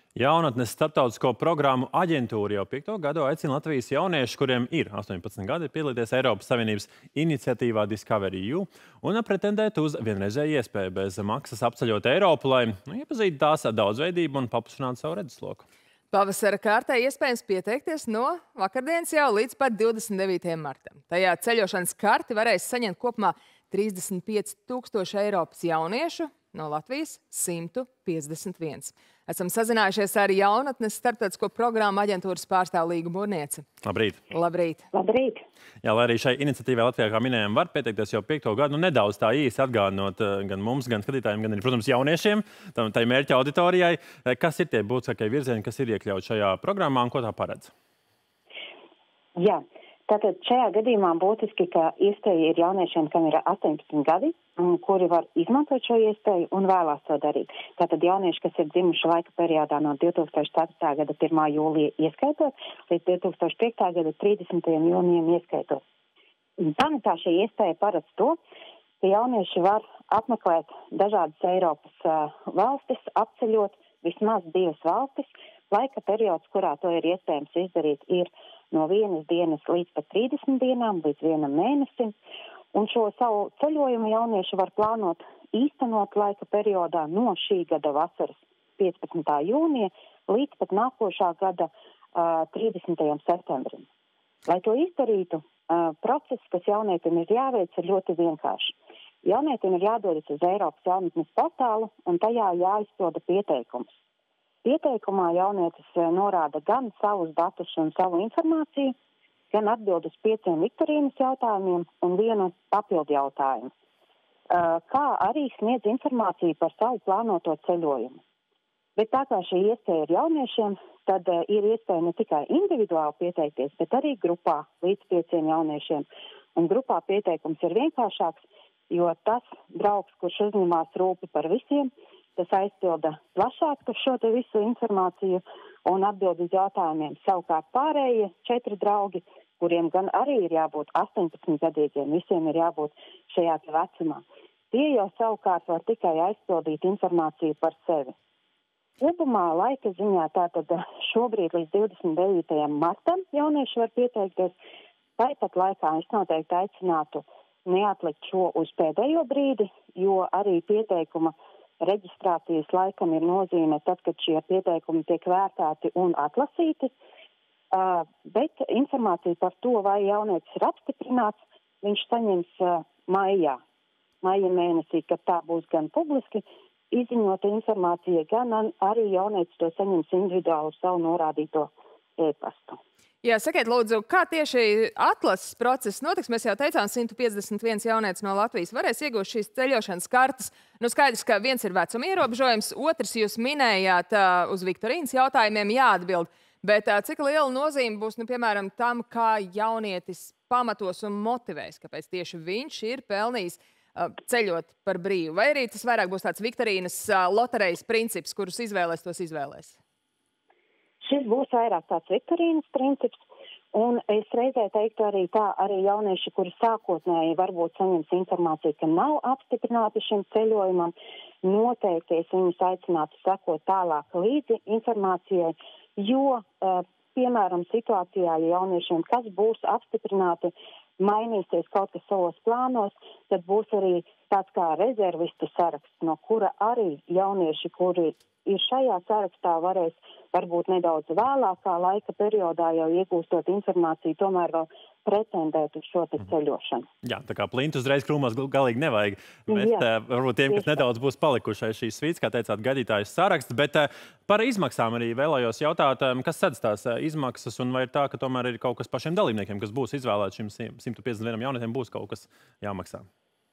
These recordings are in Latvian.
Jaunatnes starptautisko programmu aģentūra jau 5. gadu aicina Latvijas jauniešus, kuriem ir 18 gadi, piedalīties Eiropas Savienības iniciatīvā Discovery EU un pretendēt uz vienreizēju iespēju bez maksas apceļot Eiropu, lai iepazītu tās daudzveidību un paplašinātu savu redzesloku. Pavasara kārtai iespējams pieteikties no vakardienas jau līdz pat 29. martam. Tajā ceļošanas karti varēs saņemt kopumā 35,000 Eiropas jauniešu, no Latvijas 151. Esam sazinājušies ar Jaunatnes starptautisko programmu aģentūras pārstāvu Līgu Burnieci. Labrīt! Labrīt! Labrīt! Jā, lai arī šai iniciatīvai Latvijā, kā minējām, var pieteikties jau 5. gadu, nedaudz tā īsi atgādinot gan mums, gan skatītājiem, gan arī, protams, jauniešiem, tai mērķa auditorijai. Kas ir tie būtiskākie virzieni, kas ir iekļauti šajā programmā un ko tā paredz? Jā, tātad šajā gadījumā būtiski, ka iespēja ir jauniešiem, kam ir 18 gadi, kuri var izmantot šo iespēju un vēlās to darīt. Tātad jaunieši, kas ir dzimuši laika periodā no 2004. gada 1. jūlija ieskaitot līdz 2005. gada 30. jūnijam ieskaitot. Pamatā šī iespēja paredz to, ka jaunieši var apmeklēt dažādas Eiropas valstis, apceļot vismaz 2 valstis. Laika periods, kurā to ir iespējams izdarīt, ir no 1 dienas līdz pat 30 dienām, līdz 1 mēnesim. Un šo savu ceļojumu jaunieši var plānot īstenot laika periodā no šī gada vasaras 15. jūnija līdz pat nākošā gada 30. septembrim. Lai to izdarītu, process, kas jaunietim ir jāveic, ir ļoti vienkārši. Jaunietim ir jādodas uz Eiropas jaunatnes portālu un tajā jāizpilda pieteikums. Pieteikumā jaunietis norāda gan savus datus un savu informāciju, gan atbild uz 5 viktorīnas jautājumiem un 1 papildu jautājumu, kā arī sniedz informāciju par savu plānoto ceļojumu. Bet tā kā šī iespēja ir jauniešiem, tad ir iespēja ne tikai individuāli pieteikties, bet arī grupā līdz 5 jauniešiem. Un grupā pieteikums ir vienkāršāks, jo tas draugs, kurš uzņemās rūpi par visiem, tas aizpilda plašāk par šo te visu informāciju un atbild uz jautājumiem. Savukārt pārējie 4 draugi, kuriem gan arī ir jābūt 18 gadīgiem, visiem ir jābūt šajā te vecumā. Tie jau savukārt var tikai aizpildīt informāciju par sevi. Kopumā laika ziņā tātad šobrīd līdz 29. martam jaunieši var pieteikties. Tāpat laikā es noteikti aicinātu neatlikt šo uz pēdējo brīdi, jo arī pieteikuma reģistrācijas laikam ir nozīme tad, kad šie pieteikumi tiek vērtēti un atlasīti. Bet informāciju par to, vai jaunietis ir apstiprināts, viņš saņems maija mēnesī, kad tā būs gan publiski izziņota informācija, gan arī jaunietis to saņems individuāli uz savu norādīto e-pastu. Jā, sakiet, lūdzu, kā tieši atlases process notiks? Mēs jau teicām, 151 jaunietis no Latvijas varēs iegūt šīs ceļošanas kartes. Nu, skaidrs, ka viens ir vecuma ierobežojums, otrs jūs minējāt uz viktorīnas jautājumiem jāatbild. Bet cik liela nozīme būs, piemēram, tam, kā jaunietis pamatos un motivēs, kāpēc tieši viņš ir pelnījis ceļot par brīvu? Vai arī tas vairāk būs tāds viktorīnas loterejas princips, kurus izvēlēs, tos izvēlēs? Šis būs vairāk tāds viktorīnas princips, un es reizē teiktu arī tā, arī jaunieši, kuri sākotnēji varbūt saņems informāciju, ka nav apstiprināti šim ceļojumam, noteikti es viņus aicinātu sekot tālāk līdzi informācijai, jo, piemēram, situācijā, ja jauniešiem, kas būs apstiprināti, mainīsies kaut kas savos plānos, tad būs arī tāds kā rezervistu saraksts, no kura arī jaunieši, kuri ir šajā sarakstā, varēs varbūt nedaudz vēlākā laika periodā jau iegūstot informāciju, tomēr vēl pretendēt uz šo te ceļošanu. Jā, tā kā plint uzreiz krūmās galīgi nevajag, bet varbūt tiem, kas nedaudz būs palikušai šīs svīts, kā teicāt, gadītājs saraksts, bet par izmaksām arī vēlējos jautāt, kas sedz tās izmaksas un vai ir tā, ka tomēr ir kaut kas pašiem dalībniekiem, kas būs izvēlēti šim 151 jaunietiem, būs kaut kas jāmaksā?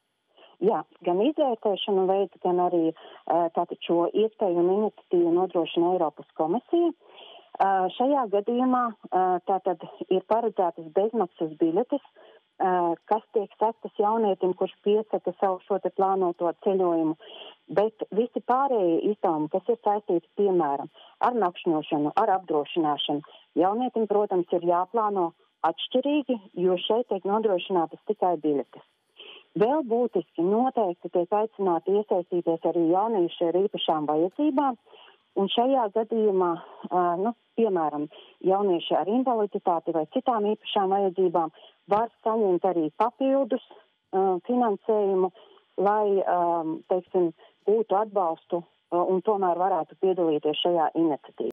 Jā, gan izvērtēšanu veids, gan arī tātad šo iespēju un iniciatīvu nodrošina Eiropas komisija. Šajā gadījumā tātad ir paredzētas bezmaksas biļetes, kas tiek sektas jaunietim, kurš piesaka savu šo te plānoto ceļojumu, bet visi pārējie izdevumi, kas ir saistīti, piemēram, ar nakšņošanu, ar apdrošināšanu, jaunietim, protams, ir jāplāno atšķirīgi, jo šeit tiek nodrošinātas tikai biļetes. Vēl būtiski noteikti tiek aicināti iesaistīties arī jaunieši ar īpašām vajadzībām, Un šajā gadījumā, piemēram, jaunieši ar invaliditāti vai citām īpašām vajadzībām var saņemt arī papildus finansējumu, lai, teiksim, būtu atbalstu un tomēr varētu piedalīties šajā iniciatīvā.